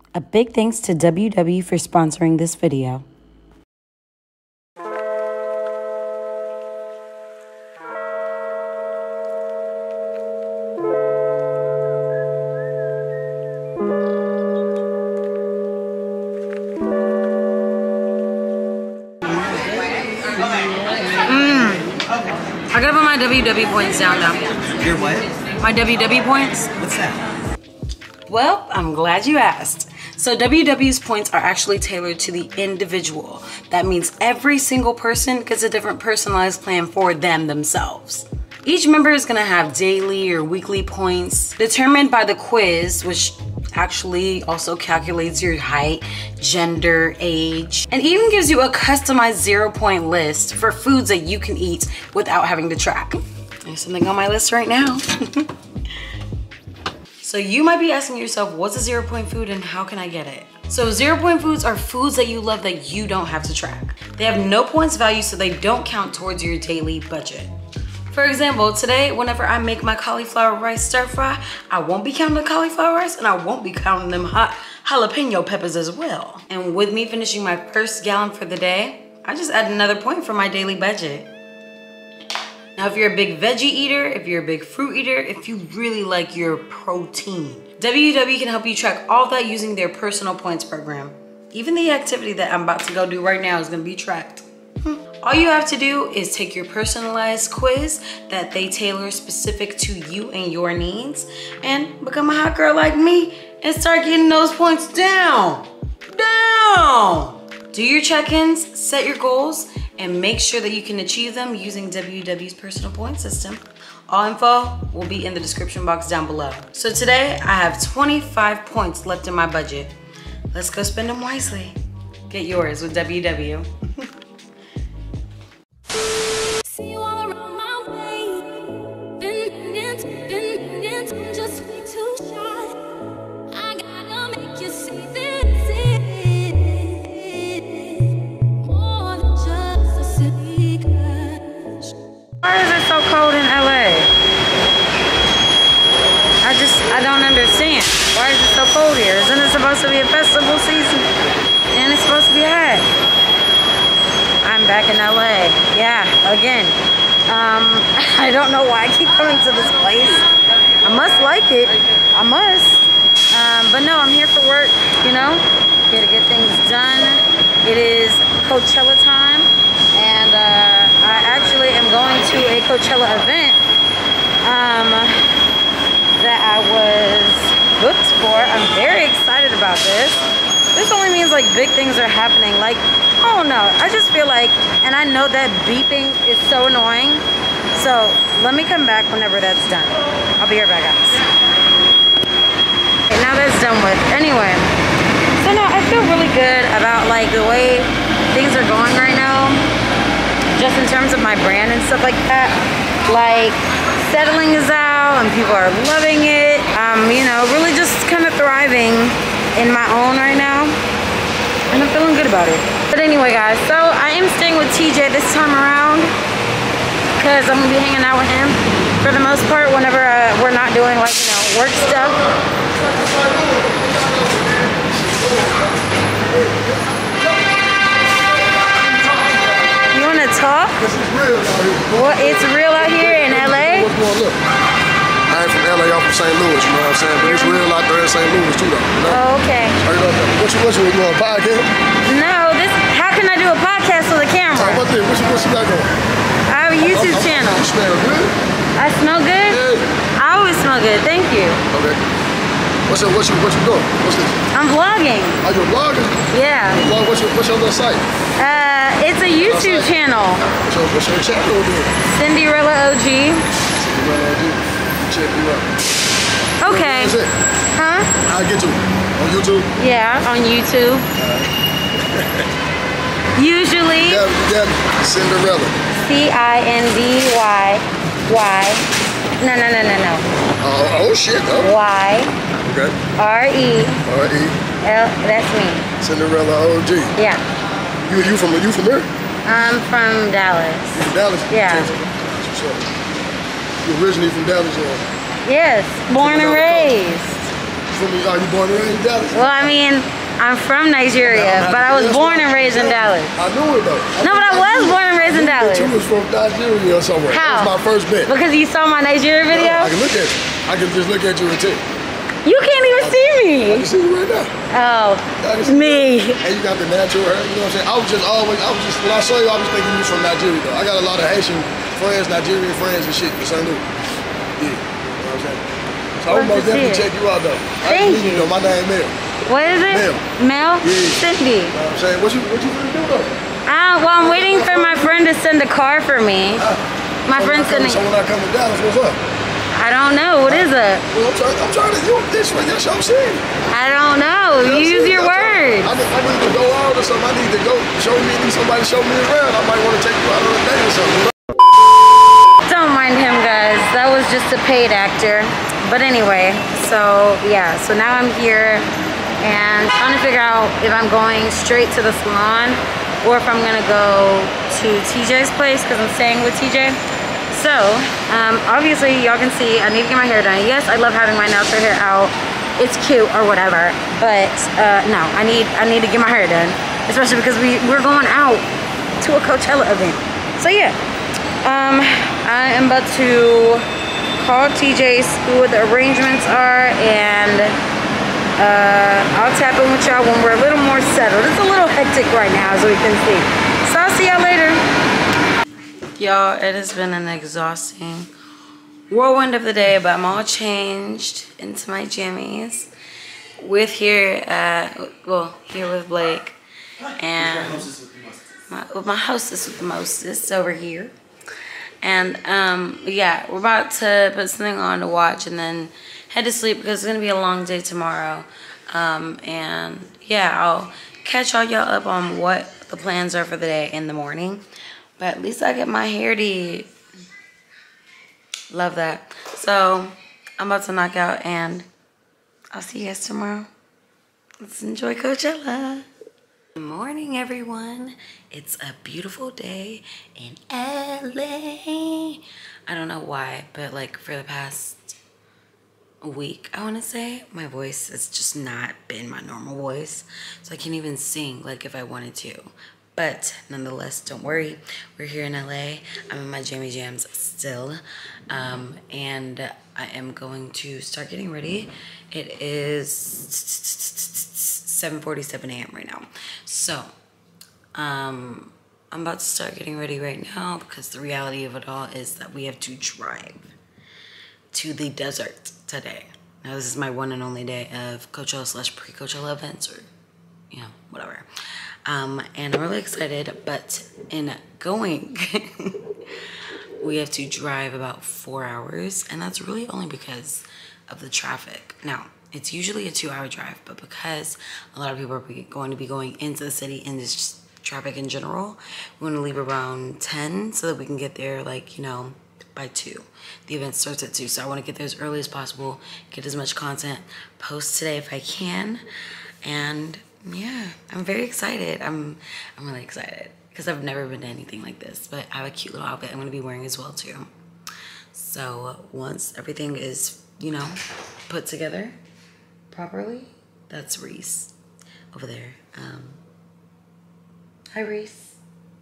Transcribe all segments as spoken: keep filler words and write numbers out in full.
A big thanks to W W for sponsoring this video. I gotta put my W W points down now. Your what? My W W points. What's that? Well, I'm glad you asked. So W W's points are actually tailored to the individual. That means every single person gets a different personalized plan for them themselves. Each member is gonna have daily or weekly points determined by the quiz, which actually also calculates your height, gender, age, and even gives you a customized zero point list for foods that you can eat without having to track. There's something on my list right now. So you might be asking yourself, what's a zero point food and how can I get it? So zero point foods are foods that you love that you don't have to track. They have no points value, so they don't count towards your daily budget. For example, today, whenever I make my cauliflower rice stir fry, I won't be counting the cauliflower rice and I won't be counting them hot jalapeno peppers as well. And with me finishing my first gallon for the day, I just add another point for my daily budget. Now, if you're a big veggie eater, if you're a big fruit eater, if you really like your protein, W W can help you track all of that using their personal points program. Even the activity that I'm about to go do right now is gonna be tracked. All you have to do is take your personalized quiz that they tailor specific to you and your needs and become a hot girl like me and start getting those points down, down. Do your check-ins, set your goals, and make sure that you can achieve them using W W's personal point system. All info will be in the description box down below. So today I have twenty-five points left in my budget. Let's go spend them wisely. Get yours with W W. Why is it so cold in L A? I just, I don't understand. Why is it so cold here? Isn't it supposed to be a festival season? And it's supposed to be hot. I'm back in L A. Yeah, again. Um, I don't know why I keep coming to this place. I must like it. I must. Um, but no, I'm here for work, you know? Here to get things done. It is Coachella time. And uh, I actually am going to a Coachella event um, that I was booked for. I'm very excited about this. This only means like big things are happening. Like, I don't know. I just feel like, and I know that beeping is so annoying. So let me come back whenever that's done. I'll be right back, guys. Okay, now that's done with. Anyway, so no, I feel really good about like the way things are going right now. Just in terms of my brand and stuff like that. Like, settling is out and people are loving it. Um, you know, really just kind of thriving in my own right now. And I'm feeling good about it. But anyway, guys, so I am staying with T J this time around because I'm gonna be hanging out with him for the most part whenever uh, we're not doing like, you know, work stuff. Talk? This is real out here. What? It's real out here in L A? What's going on? Look, I ain't from L A, I'm from Saint Louis, you know what I'm saying? But it's real out there in Saint Louis too, though. You know? Oh, okay. Straight up there. What you, what you, you on a podcast? No, this, how can I do a podcast with a camera? Talk about this. What you, what you got going? I have a YouTube I'm, I'm, channel. You smell good? I smell good? Yeah. I always smell good, thank you. Okay. What's your, what you, what you doing? What's this? I'm vlogging. Are you a vlogger? Yeah. Vlog, what's your, what's your little site? Uh, it's a YouTube channel. What's your, what's your channel doing? Cinderella O G. Cinderella O G. Check you out. Okay. That's it. Huh? I'll get to it. On YouTube? Yeah, on YouTube. Usually. Yeah, yeah, Cinderella. C I N D Y Y. No, no, no, no, no. Oh, oh shit. Oh. Y. Okay. R E. R E. L. That's me. Cinderella O G. Yeah. You you from you from where? I'm from Dallas. You from Dallas? Yeah. What's up? You originally from Dallas or? Yes, born and raised. from, are you born and raised in Dallas? Well, I mean, I'm from Nigeria, but I was born and raised in Dallas. I knew it though. I No, but I was born and raised in Dallas. You was from Nigeria or somewhere. How? That was my first bet. Because you saw my Nigeria No, video? I can look at you. I can just look at you and tell you. You can't even see I me. can see you right now. Oh, I can see me. you. And you got the natural hair, you know what I'm saying? I was just always, I was just, when I saw you, I was thinking you was from Nigeria though. I got a lot of Haitian friends, Nigerian friends and shit in Saint Louis. Yeah, you know what I'm saying? So I would most definitely check you out though. I Thank can you. Though. My name Mel. What is it? Mel. Mel? Yeah. Cindy. You know what I'm saying? What you, what you gonna do though? Ah, well, I'm waiting for my friend to send a car for me. My So friend's when I come- sending. So when I come to Dallas, what's up? I don't know. What is it? Well, I'm trying, I'm trying to, you, this way, that's what I'm saying. I don't know. You know what I'm Use saying? your I'm trying- words. I need, I need to go out or something. I need to go show me, need somebody to show me around. I might want to take you out on a date or something. Don't mind him, guys. That was just a paid actor. But anyway, so yeah. So now I'm here and trying to figure out if I'm going straight to the salon or if I'm gonna go to T J's place because I'm staying with T J. So, um, obviously y'all can see I need to get my hair done. Yes, I love having my natural hair out. It's cute or whatever. But uh, no, I need I need to get my hair done. Especially because we, we're going out to a Coachella event. So yeah. Um, I am about to call T J, see what the arrangements are, and uh, I'll tap in with y'all when we're a little more settled. It's a little hectic right now, as we can see. So I'll see y'all later. Y'all, it has been an exhausting whirlwind of the day, but I'm all changed into my jammies with here at, well, here with Blake and my, with my hostess with the mostest over here. And um, yeah, we're about to put something on to watch and then head to sleep because it's gonna be a long day tomorrow. Um, and yeah, I'll catch all y'all up on what the plans are for the day in the morning. But at least I get my hair did. Love that. So I'm about to knock out and I'll see you guys tomorrow. Let's enjoy Coachella. Good morning, everyone. It's a beautiful day in L A. I don't know why, but like for the past week, I want to say, my voice has just not been my normal voice. So I can't even sing like if I wanted to. But nonetheless, don't worry. We're here in L A. I'm in my jammy jams still. Um, and I am going to start getting ready. It is seven forty-seven a m right now. So, um, I'm about to start getting ready right now because the reality of it all is that we have to drive to the desert today. Now, this is my one and only day of Coachella slash pre-Coachella events or, you know, whatever. Um, and I'm really excited, but in going, we have to drive about four hours, and that's really only because of the traffic. Now, it's usually a two-hour drive, but because a lot of people are going to be going into the city and there's just traffic in general, we want to leave around ten so that we can get there, like, you know, by two. The event starts at two, so I want to get there as early as possible, get as much content, post today if I can, and yeah, I'm very excited. I'm I'm really excited because I've never been to anything like this, but I have a cute little outfit I'm going to be wearing as well too. So once everything is, you know, put together properly, that's Reese over there. Um, hi, Reese.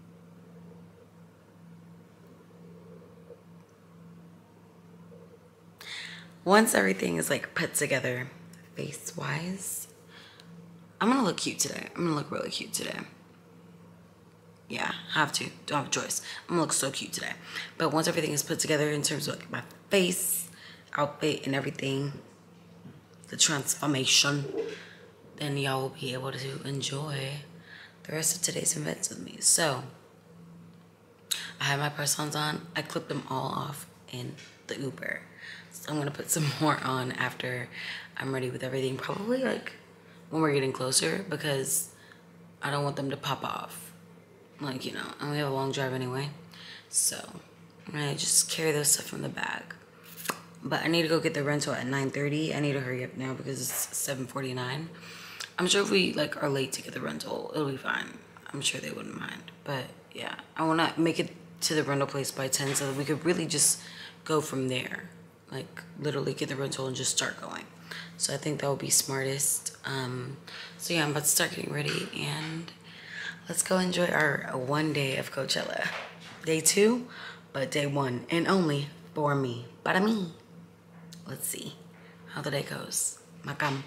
Once everything is like put together face-wise, I'm gonna look cute today. I'm gonna look really cute today. Yeah, have to. Don't have a choice. I'm gonna look so cute today. But once everything is put together in terms of like my face, outfit, and everything, the transformation, then y'all will be able to enjoy the rest of today's events with me. So, I have my press-ons on. I clipped them all off in the Uber. So I'm gonna put some more on after I'm ready with everything. Probably like when we're getting closer because I don't want them to pop off. Like, you know, and we have a long drive anyway. So I'm gonna just carry those stuff in the bag. But I need to go get the rental at nine thirty. I need to hurry up now because it's seven forty-nine. I'm sure if we like are late to get the rental, it'll be fine. I'm sure they wouldn't mind. But yeah, I wanna make it to the rental place by ten so that we could really just go from there. Like literally get the rental and just start going. So I think that would be smartest. Um, so yeah, I'm about to start getting ready and let's go enjoy our one day of Coachella. Day two, but day one and only for me. Para mí. Let's see how the day goes. Macam.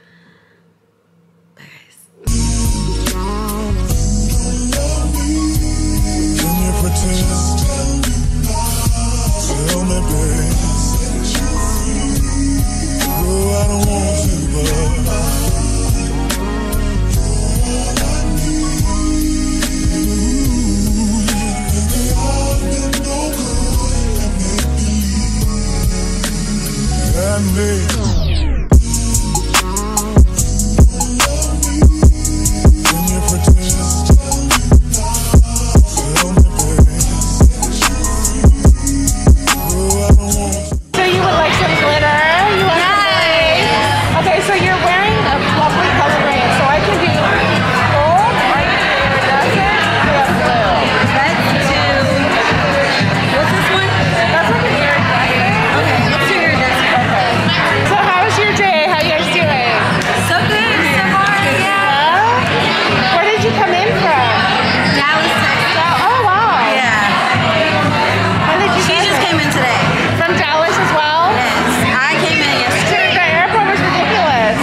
Bye guys. Can you pretend? Tell me, babe. Oh, I don't want to, but and me. Can you pretend? Tell me, babe. Oh, I don't want to. So you would like some glitter? You want some glitter? Okay, so you're wearing a lovely color range, so I can do gold, or I can do iridescent, we have blue. Let's do, what's this one? That's like an iridescent. Okay, let's do iridescent. Okay. So how was your day? How you guys doing? So good, so far, yeah. Yeah? Where did you come in from? Dallas, Texas. Oh, wow. Yeah. How did you She get just there? came in today. From Dallas as well? Yes, I came in yesterday. Dude, the airport was ridiculous.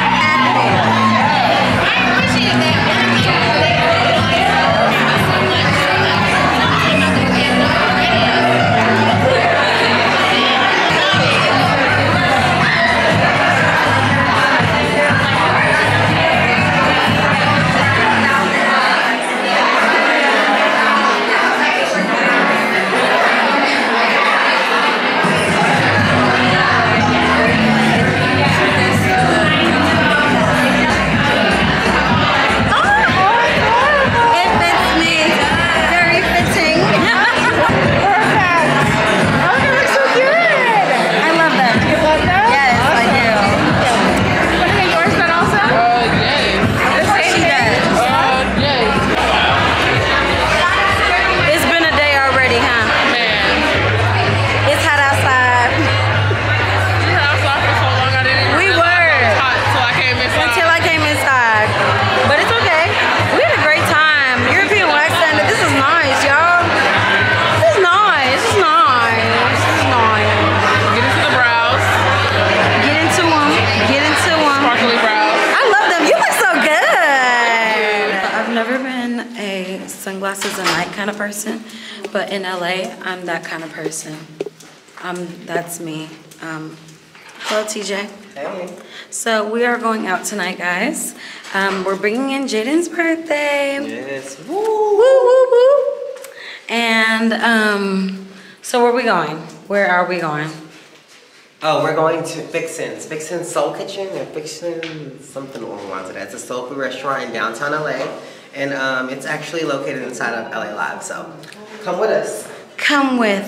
It fits me. Very fitting. Perfect. Oh, they look so good. I love them. You love them? Yes, I do. Want to get yours done also? Uh, yes. Of course she does. Uh, yes. It's been a day already, huh? Man. It's hot outside. We were outside for so long, I didn't even We realize were. it was hot until I came inside. Until I came inside. But it's okay. We had a great time. European Wax Center. This is nice, y'all. This is nice. This is nice. This is nice. Get into the brows. Get into them. Get into them. Sparkly brows. I love them. You look so good. I've never been a sunglasses at night kind of person, but in L A, I'm that kind of person. Um, that's me. Um, hello, T J. Hey. So we are going out tonight, guys. Um, we're bringing in Jaden's birthday. Yes. Woo, woo, woo, woo. And um, so where are we going? Where are we going? Oh, we're going to Vixen's. Vixen's Soul Kitchen or Vixen something along the lines of that. It's a soul food restaurant in downtown L A. And um, it's actually located inside of L A Live. So come with us. Come with.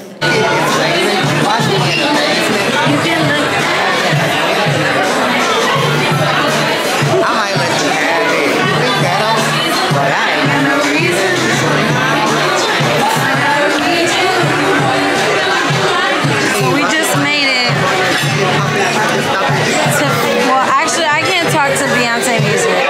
I might let you have it. Think that up, but I ain't got no reason. We just made it to, well, actually, I can't talk to Beyonce music.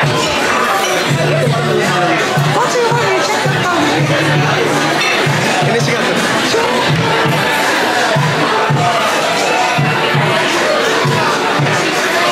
What you want me to check the phone? And then she got the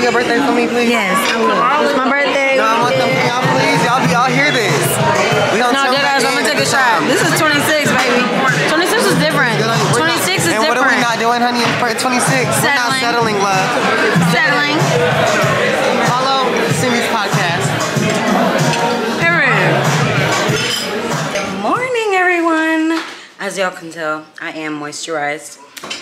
your birthday for me, please? Yes, I will. It's my birthday. No, I want them. Can y'all please? Y'all be all hear this. We don't No, tell deadass, I'm back gonna in take a the shot. time. This is twenty-six, baby. twenty-six is different. We're not- twenty-six is and different. what are we not doing, honey? For twenty-six, we're not Settling. settling, love. Settling. Follow Cindy's podcast. Period. Good morning, everyone. As y'all can tell, I am moisturized.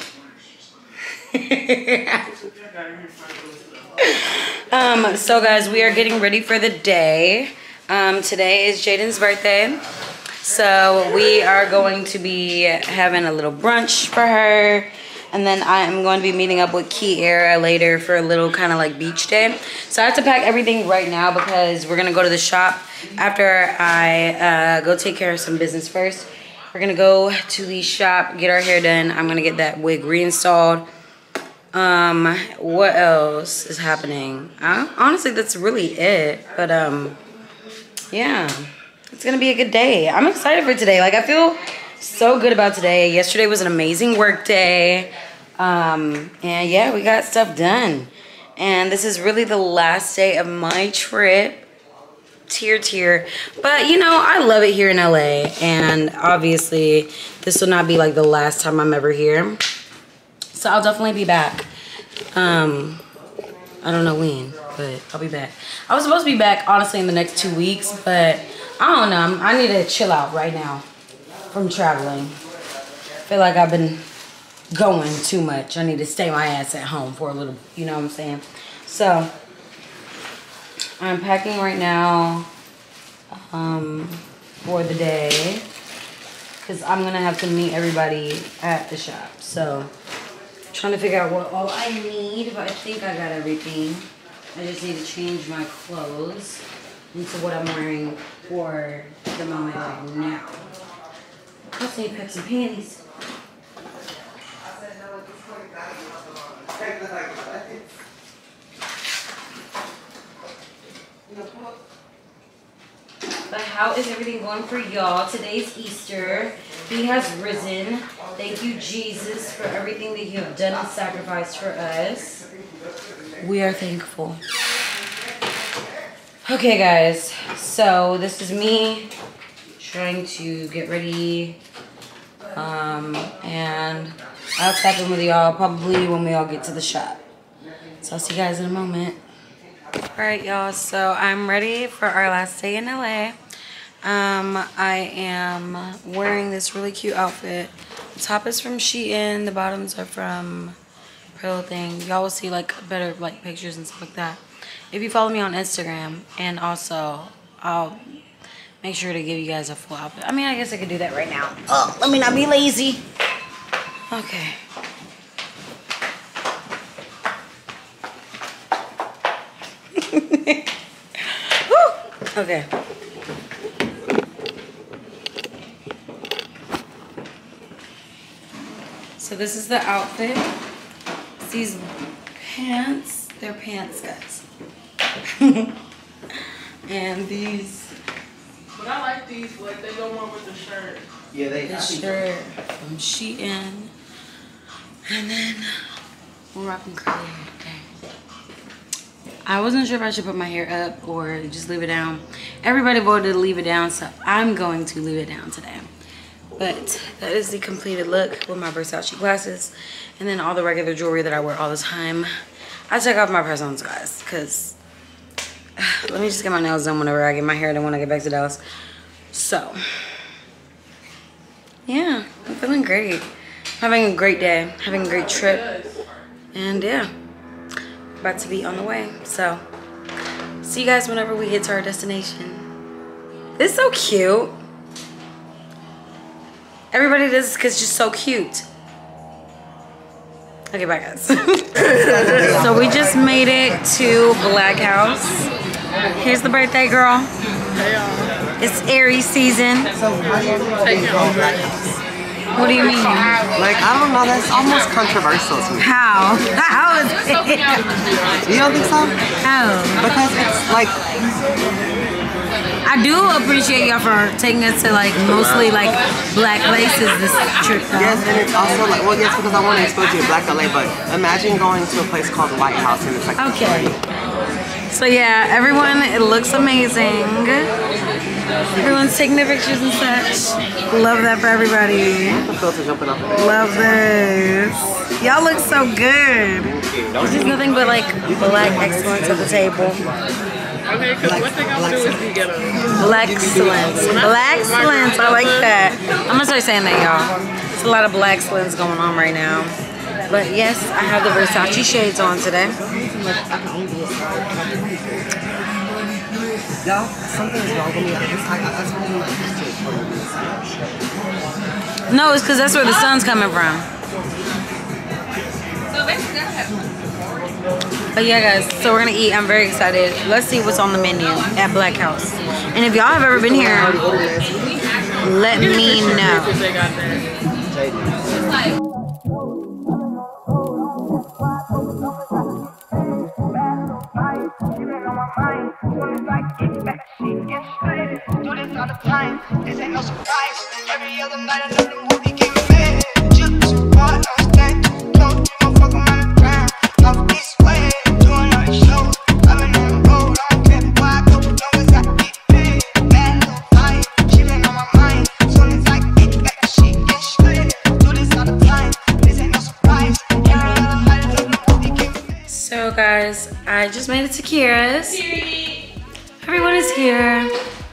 um, so guys, we are getting ready for the day. Um, today is Jaden's birthday. So we are going to be having a little brunch for her. And then I am going to be meeting up with Kiera later for a little kind of like beach day. So I have to pack everything right now because we're going to go to the shop after I uh, go take care of some business first. We're going to go to the shop, get our hair done. I'm going to get that wig reinstalled. Um, what else is happening? Uh, honestly, that's really it. But um, yeah, it's going to be a good day. I'm excited for today. Like, I feel so good about today. Yesterday was an amazing work day. Um, and yeah, we got stuff done. And this is really the last day of my trip. Tear, tear. But, you know, I love it here in L A. And obviously, this will not be like the last time I'm ever here. So I'll definitely be back. Um, I don't know when, but I'll be back. I was supposed to be back, honestly, in the next two weeks. But I don't know. I'm, I need to chill out right now from traveling. I feel like I've been going too much. I need to stay my ass at home for a little, you know what I'm saying? So I'm packing right now um, for the day because I'm gonna have to meet everybody at the shop. So trying to figure out what all I need, but I think I got everything. I just need to change my clothes into what I'm wearing for the moment right now. I also need to pack some panties. But how is everything going for y'all? Today's Easter. He has risen. Thank you, Jesus, for everything that you have done and sacrificed for us. We are thankful. Okay, guys. So this is me trying to get ready. Um, and I'll tap in with y'all probably when we all get to the shop. So I'll see you guys in a moment. Alright, y'all, so I'm ready for our last day in L A. Um, I am wearing this really cute outfit. The top is from Shein, the bottoms are from Pillow Thing. Y'all will see like better like pictures and stuff like that if you follow me on Instagram. And also, I'll make sure to give you guys a full outfit. I mean, I guess I could do that right now. Oh, let me not be lazy. Okay. Woo! Okay. So this is the outfit. It's these pants. They're pants, guys. And these. But I like these, like they go more with the shirt. Yeah, they. The shirt from Shein. And then we're rocking curly hair today. I wasn't sure if I should put my hair up or just leave it down. Everybody voted to leave it down, so I'm going to leave it down today. But that is the completed look with my Versace glasses and then all the regular jewelry that I wear all the time. I take off my press-ons, guys, because let me just get my nails done whenever I get my hair done when I get back to Dallas. So, yeah, I'm feeling great. Having a great day, having a great trip, and yeah, about to be on the way. So, see you guys whenever we get to our destination. This is so cute. Everybody does this because it's just so cute. Okay, bye guys. So we just made it to Black House. Here's the birthday girl. It's Aries season. What do you mean? Like, I don't know, that's almost controversial to me. How? How is it? You don't think so? How? Because it's like, I do appreciate y'all for taking us to like mostly like black places this trip. Though. Yes, and it's also like, well, yes, because I want to expose you to Black L A, but imagine going to a place called the White House and it's like okay. So yeah, everyone, it looks amazing. Everyone's taking their pictures and such. Love that for everybody. the filter jumping off of it. Love this. Y'all look so good. There's just nothing but like black excellence at the table. Okay, because one thing I'm gonna do is be ghetto. Black excellence. Black excellence. I like that. I'm gonna start saying that, y'all. There's a lot of black excellence going on right now. But yes, I have the Versace shades on today. Y'all, something is wrong with me. That's really No, it's because that's where the sun's coming from. But yeah, guys, so we're gonna eat. I'm very excited. Let's see what's on the menu at Black House. And if y'all have ever been here, let me know. This ain't no surprise. Every other night another movie getting made. Just part on stand, don't you don't fuck around the ground. Off this way, doing all the show. I've been on the road, I don't care why I go, long as I get paid. Bad little vibe, she been on my mind. Soon as I get back, she get straight. Do this all the time. This ain't no surprise. Every other night another movie getting made. So guys, I just made it to Kira's. Everyone is here.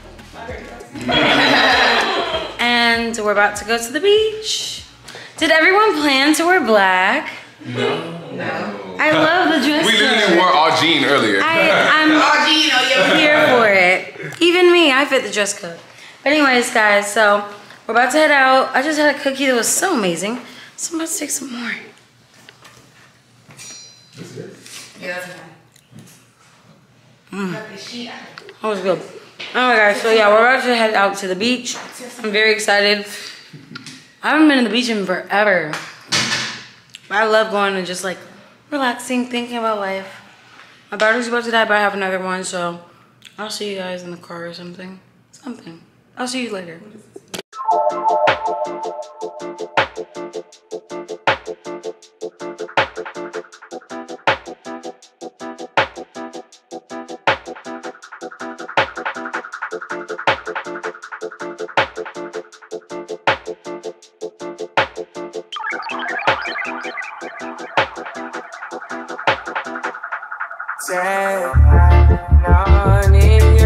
And we're about to go to the beach. Did everyone plan to wear black? No. No. I love the dress. We literally wore all jean earlier. I, I'm here for it. Even me, I fit the dress code. But anyways, guys, so we're about to head out. I just had a cookie that was so amazing. So I'm about to take some more. Yeah, that's fine. Mm. That was good. Oh my gosh, so yeah, we're about to head out to the beach. I'm very excited. I haven't been to the beach in forever. I love going and just like relaxing, thinking about life. My battery's about to die, but I have another one, so I'll see you guys in the car or something. Something. I'll see you later. Say, no need